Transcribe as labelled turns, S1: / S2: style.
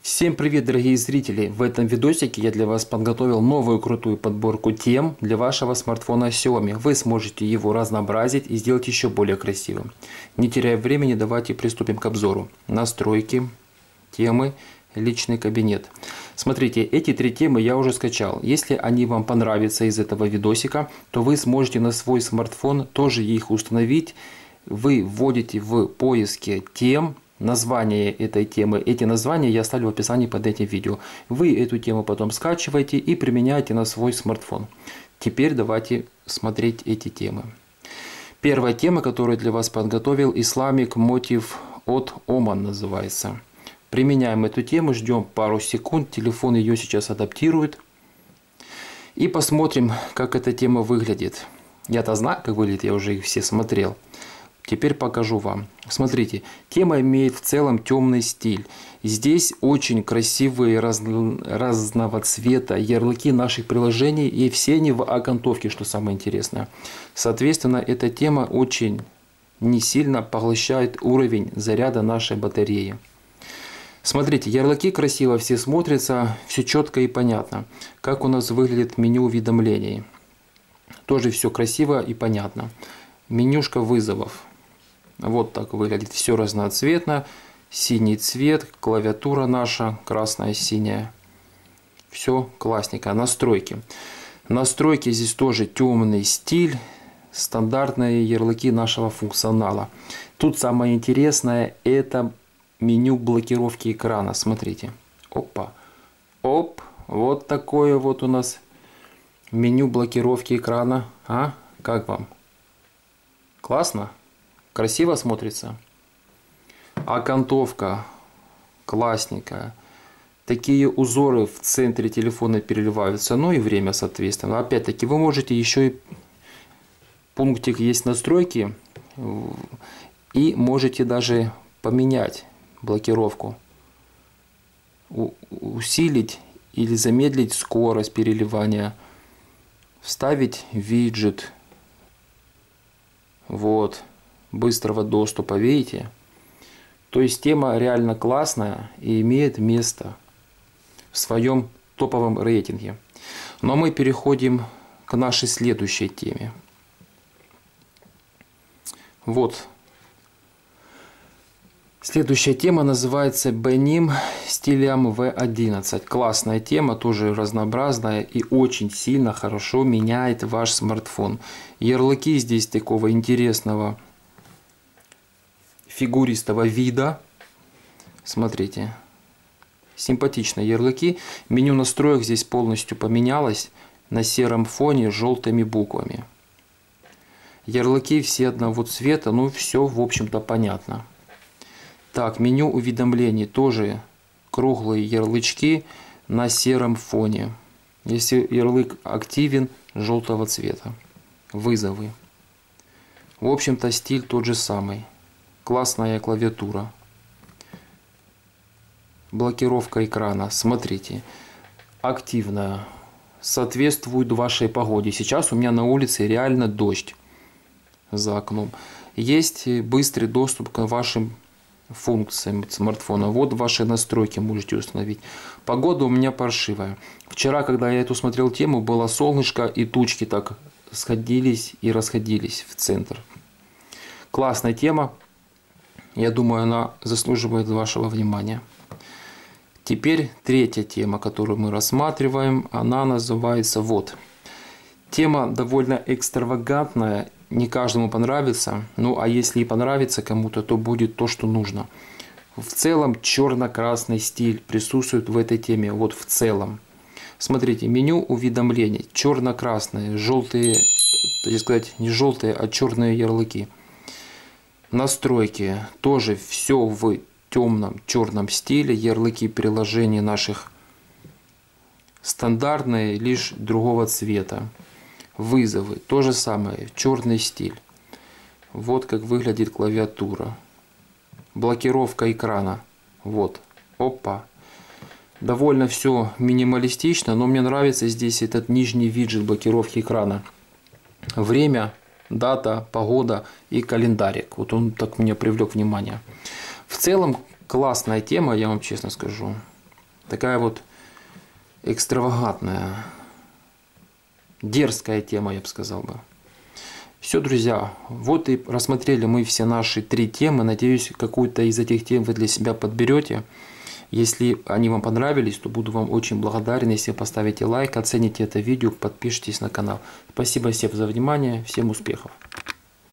S1: Всем привет, дорогие зрители! В этом видосике я для вас подготовил новую крутую подборку тем для вашего смартфона Xiaomi. Вы сможете его разнообразить и сделать еще более красивым. Не теряя времени, давайте приступим к обзору. Настройки, темы, личный кабинет. Смотрите, эти три темы я уже скачал. Если они вам понравятся из этого видосика, то вы сможете на свой смартфон тоже их установить. Вы вводите в поиске тем название этой темы. Эти названия я оставлю в описании под этим видео. Вы эту тему потом скачиваете и применяете на свой смартфон. Теперь давайте смотреть эти темы. Первая тема, которую для вас подготовил, Islamic Motive от Oman называется. Применяем эту тему, ждем пару секунд, телефон ее сейчас адаптирует. И посмотрим, как эта тема выглядит. Я-то знаю, как выглядит, я уже их все смотрел. Теперь покажу вам. Смотрите, тема имеет в целом темный стиль. Здесь очень красивые разного цвета ярлыки наших приложений, и все они в окантовке, что самое интересное. Соответственно, эта тема очень не сильно поглощает уровень заряда нашей батареи. Смотрите, ярлыки красиво все смотрятся, все четко и понятно. Как у нас выглядит меню уведомлений. Тоже все красиво и понятно. Менюшка вызовов. Вот так выглядит, все разноцветно, синий цвет, клавиатура наша, красная, синяя. Все классненько. Настройки. Настройки здесь тоже темный стиль, стандартные ярлыки нашего функционала. Тут самое интересное — это меню блокировки экрана. Смотрите. Опа. Оп. Вот такое вот у нас меню блокировки экрана. А? Как вам? Классно? Красиво смотрится. Окантовка классненькая. Такие узоры в центре телефона переливаются. Ну и время, соответственно. Опять-таки, вы можете еще и пунктик есть настройки. И можете даже поменять блокировку. Усилить или замедлить скорость переливания. Вставить виджет. Вот. Быстрого доступа, видите? То есть тема реально классная и имеет место в своем топовом рейтинге. Но мы переходим к нашей следующей теме. Вот. Следующая тема называется Benim стилем V11. Классная тема, тоже разнообразная и очень сильно хорошо меняет ваш смартфон. Ярлыки здесь такого интересного фигуристого вида. Смотрите. Симпатичные ярлыки. Меню настроек здесь полностью поменялось на сером фоне с желтыми буквами. Ярлыки все одного цвета, ну все в общем-то понятно. Так, меню уведомлений тоже круглые ярлычки на сером фоне. Если ярлык активен, желтого цвета. Вызовы. В общем-то стиль тот же самый. Классная клавиатура. Блокировка экрана. Смотрите. Активная. Соответствует вашей погоде. Сейчас у меня на улице реально дождь за окном. Есть быстрый доступ к вашим функциям смартфона. Вот ваши настройки можете установить. Погода у меня паршивая. Вчера, когда я эту смотрел тему, было солнышко и тучки так сходились и расходились в центр. Классная тема. Я думаю, она заслуживает вашего внимания. Теперь третья тема, которую мы рассматриваем, она называется вот. Тема довольно экстравагантная, не каждому понравится. Ну а если и понравится кому-то, то будет то, что нужно. В целом черно-красный стиль присутствует в этой теме. Вот в целом. Смотрите, меню уведомлений. Черно-красные, желтые, так сказать, не желтые, а черные ярлыки. Настройки. Тоже все в темном черном стиле. Ярлыки приложений наших стандартные, лишь другого цвета. Вызовы. То же самое. Черный стиль. Вот как выглядит клавиатура. Блокировка экрана. Вот. Опа. Довольно все минималистично, но мне нравится здесь этот нижний виджет блокировки экрана. Время, дата, погода и календарик. Вот он так меня привлек внимание. В целом классная тема, я вам честно скажу. Такая вот экстравагантная, дерзкая тема, я бы сказал бы. Все, друзья, вот и рассмотрели мы все наши 3 темы. Надеюсь, какую-то из этих тем вы для себя подберете. Если они вам понравились, то буду вам очень благодарен, если поставите лайк, оцените это видео, подпишитесь на канал. Спасибо всем за внимание, всем успехов!